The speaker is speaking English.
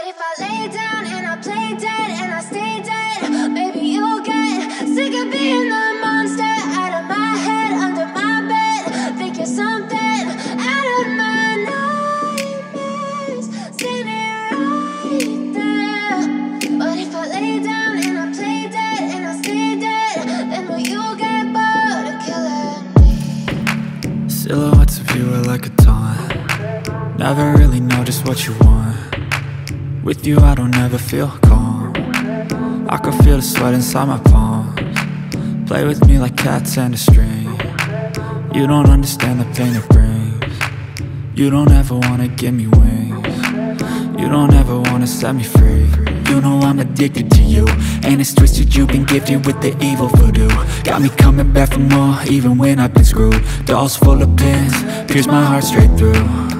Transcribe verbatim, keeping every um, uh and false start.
if I lay down and I play dead and I stay dead, maybe you'll get sick of being the monster out of my head, under my bed. Think you're something out of my nightmares, standing right there. But if I lay down and I play dead and I stay dead, then will you get bored of killing me? Silhouettes of you are like a taunt. Never really know just what you want. With you I don't ever feel calm. I can feel the sweat inside my palms. Play with me like cats and a string. You don't understand the pain it brings. You don't ever wanna give me wings. You don't ever wanna set me free. You know I'm addicted to you, and it's twisted, you've been gifted with the evil voodoo. Got me coming back for more, even when I've been screwed. Dolls full of pins, pierce my heart straight through.